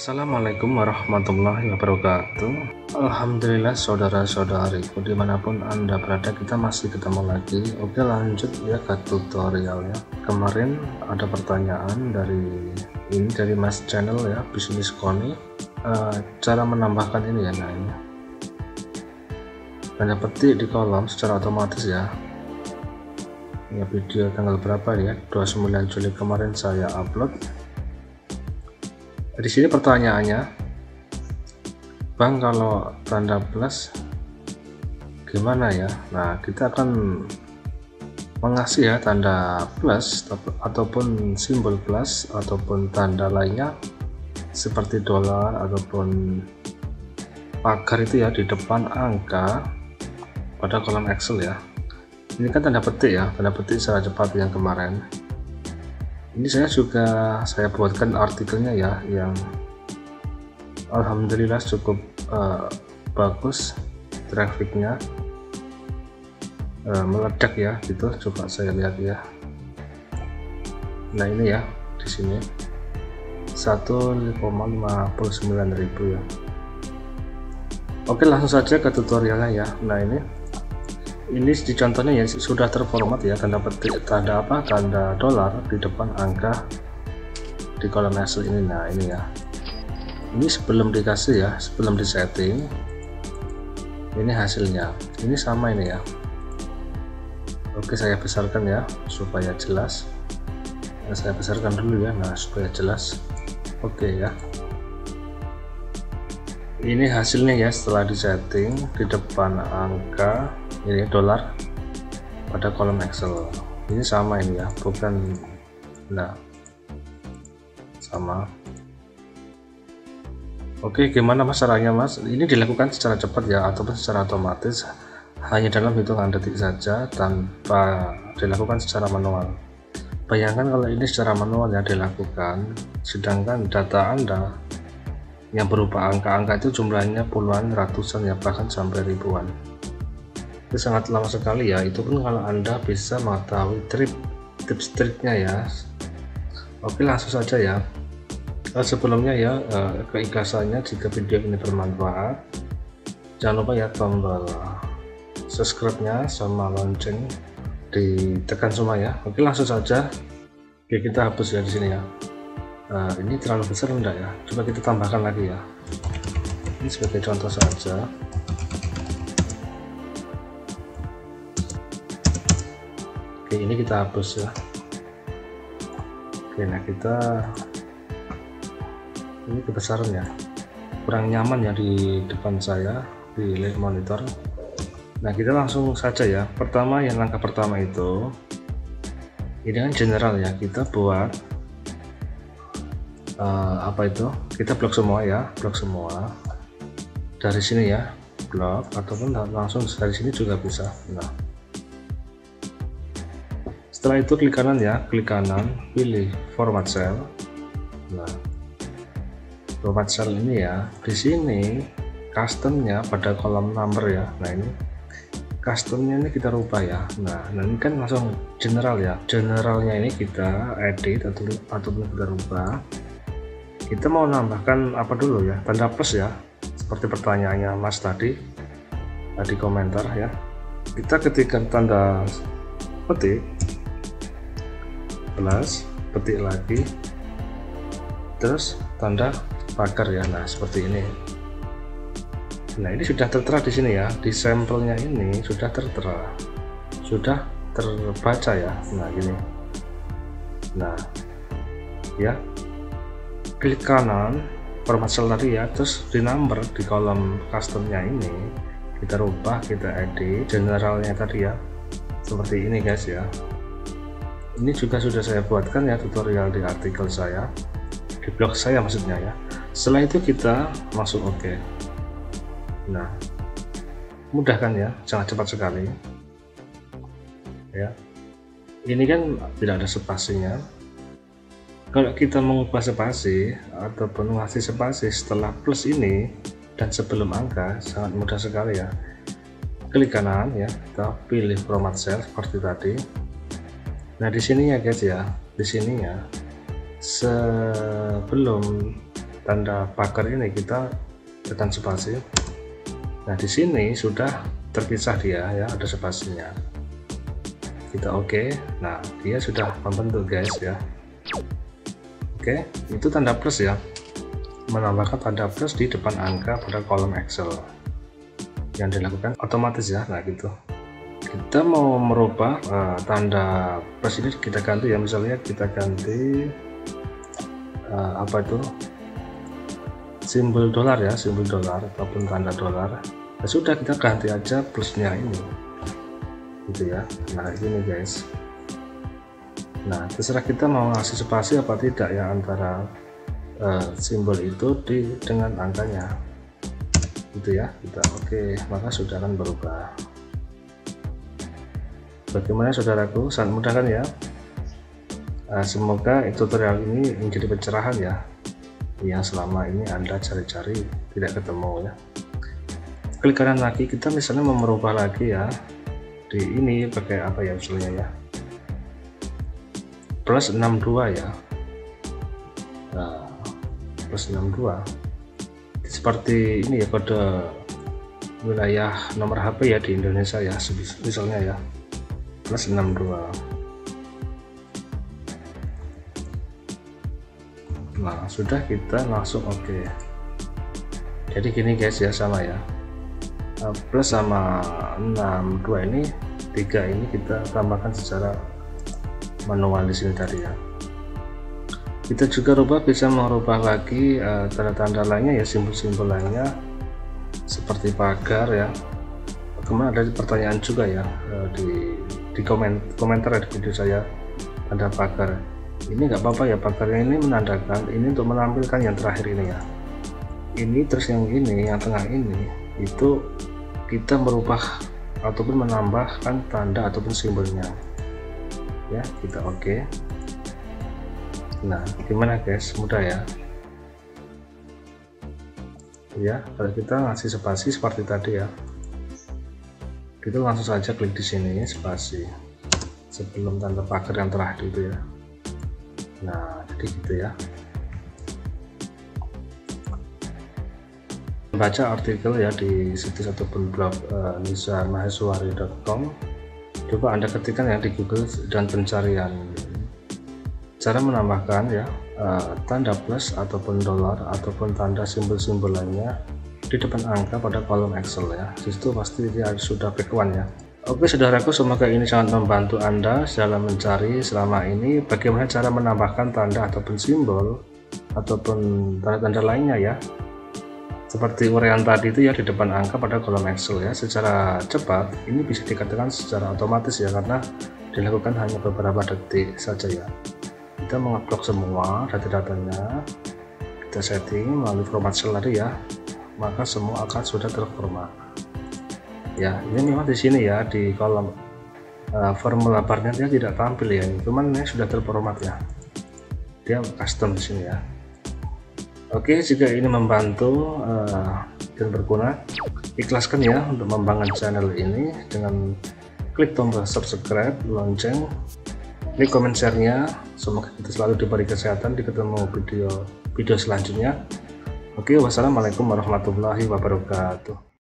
Assalamualaikum warahmatullahi wabarakatuh. Alhamdulillah saudara-saudariku dimanapun anda berada, kita masih ketemu lagi. Oke, lanjut ya ke tutorialnya. Kemarin ada pertanyaan dari Mas Channel ya, Bisnis Koni, cara menambahkan ini ya. Nah, ini tanda petik di kolom secara otomatis ya. Ini video tanggal berapa ya, 29 Juli kemarin saya upload. Di sini pertanyaannya, Bang, kalau tanda plus gimana ya? Nah, kita akan mengasih ya tanda plus ataupun simbol plus ataupun tanda lainnya seperti dolar ataupun pagar itu ya di depan angka pada kolom Excel ya. Ini kan tanda petik ya, tanda petik secara cepat yang kemarin. Ini saya buatkan artikelnya ya, yang alhamdulillah cukup bagus, trafiknya meledak ya gitu. Coba saya lihat ya. Nah, ini ya di sini 1,59.000 ya. Oke, langsung saja ke tutorialnya ya. Nah, ini di contohnya ya sudah terformat ya, tanda petik, tanda dolar di depan angka di kolom Excel ini. Nah, ini ya, ini sebelum dikasih ya, sebelum disetting, ini hasilnya, ini sama ini ya. Oke, saya besarkan ya supaya jelas. Nah, saya besarkan dulu ya, nah supaya jelas. Oke ya, ini hasilnya ya setelah disetting di depan angka ini dolar pada kolom Excel. Ini sama ini ya, bukan, nah sama. Oke, gimana mas caranya mas? Ini dilakukan secara cepat ya ataupun secara otomatis, hanya dalam hitungan detik saja tanpa dilakukan secara manual. Bayangkan kalau ini secara manual ya dilakukan, sedangkan data anda yang berupa angka-angka itu jumlahnya puluhan, ratusan ya, bahkan sampai ribuan. Itu sangat lama sekali ya. Itu pun kalau anda bisa mengetahui tips triknya ya. Oke, langsung saja ya. Sebelumnya ya, keikhlasannya jika video ini bermanfaat, jangan lupa ya tombol subscribe-nya sama lonceng ditekan semua ya. Oke, langsung saja. Oke, kita hapus ya di sini ya. Ini terlalu besar enggak ya, coba kita tambahkan lagi ya. Ini sebagai contoh saja. Oke, ini kita hapus ya. Oke, nah ini kebesaran ya, kurang nyaman ya di depan saya di monitor. Nah, kita langsung saja ya. Langkah pertama itu ini kan general ya, kita buat kita blok semua ya, blok semua dari sini ya, blok ataupun langsung dari sini juga bisa. Nah, setelah itu klik kanan ya, klik kanan, pilih format cell. Nah, format cell ini ya, di sini customnya pada kolom number ya. Nah, ini customnya ini kita rubah ya. Nah, ini kan langsung general ya, generalnya ini kita edit ataupun kita rubah. Kita mau nambahkan apa dulu ya, tanda plus ya, seperti pertanyaannya mas tadi di komentar ya. Kita ketikkan tanda petik plus, petik lagi, terus tanda pagar ya. Nah, seperti ini. Nah, ini sudah tertera di sini ya, di sampelnya ini sudah tertera, sudah terbaca ya. Nah, gini. Nah, ya, klik kanan format cell tadi ya, terus di number di kolom customnya ini kita rubah, kita edit generalnya tadi ya, seperti ini guys ya. Ini juga sudah saya buatkan ya tutorial di artikel saya, di blog saya maksudnya ya. Setelah itu kita masuk oke. Nah, mudah kan ya, sangat cepat sekali ya. Ini kan tidak ada spasinya. Kalau kita mengubah spasi ataupun ngasih spasi setelah plus ini dan sebelum angka, sangat mudah sekali ya. Klik kanan ya, kita pilih format cell seperti tadi. Nah, di sini ya guys ya, di sini ya, sebelum tanda pagar ini kita tekan spasi. Nah di sini sudah terpisah dia ya, ada spasinya. Kita oke. Nah dia sudah membentuk guys ya. Oke, itu tanda plus ya, menambahkan tanda plus di depan angka pada kolom Excel yang dilakukan otomatis ya. Nah gitu, kita mau merubah tanda plus ini kita ganti ya, misalnya kita ganti apa itu, simbol dolar ya, simbol dolar ataupun tanda dolar. Nah, sudah kita ganti aja plusnya ini gitu ya. Nah ini guys, nah terserah kita mau ngasih spasi apa tidak ya antara simbol itu dengan angkanya gitu ya. Kita oke, maka sudah akan berubah. Bagaimana saudaraku, sangat mudah kan ya. Semoga tutorial ini menjadi pencerahan ya, yang selama ini Anda cari-cari tidak ketemu ya. Klik kanan lagi, kita misalnya mau merubah lagi ya, di ini pakai apa ya misalnya ya, plus 62 ya. Nah, plus 62 seperti ini ya, kode wilayah nomor HP ya di Indonesia ya, misalnya ya, plus 62. Nah sudah, kita langsung oke. Jadi gini guys ya, sama ya, plus sama 62 ini 3 ini kita tambahkan secara manual di sini tadi ya. Kita juga bisa merubah lagi tanda-tanda lainnya ya, simbol-simbol lainnya seperti pagar ya. Kemudian ada pertanyaan juga ya di komentar di video saya, ada pagar. Ini nggak apa-apa ya, pagarnya ini menandakan ini untuk menampilkan yang terakhir ini ya. Ini terus yang ini, yang tengah ini itu kita merubah ataupun menambahkan tanda ataupun simbolnya ya. Kita oke. Nah gimana guys, mudah ya. Ya kalau kita ngasih spasi seperti tadi ya, kita langsung saja klik di sini spasi sebelum tanda pagar yang terakhir itu ya. Nah jadi gitu ya. Baca artikel ya di situs ataupun blog nisamaheswari.com. Coba Anda ketikkan ya di Google dan pencarian cara menambahkan ya tanda plus ataupun dolar ataupun tanda simbol-simbol lainnya di depan angka pada kolom Excel ya. Disitu pasti dia sudah backup ya. Oke saudaraku, semoga ini sangat membantu Anda dalam mencari selama ini bagaimana cara menambahkan tanda ataupun simbol ataupun tanda-tanda lainnya ya, seperti uraian tadi itu ya di depan angka pada kolom Excel ya, secara cepat. Ini bisa dikatakan secara otomatis ya, karena dilakukan hanya beberapa detik saja ya. Kita mengupload semua data-datanya, kita setting melalui format cell tadi ya, maka semua akan sudah terformat ya. Ini memang di sini ya di kolom formula barnya dia tidak tampil ya, cuman ini sudah terformat ya, dia custom di sini ya. Oke, jika ini membantu dan berguna, ikhlaskan ya untuk membangun channel ini dengan klik tombol subscribe, lonceng, klik komen, share-nya. Semoga kita selalu diberi kesehatan, ketemu video selanjutnya. Oke, wassalamualaikum warahmatullahi wabarakatuh.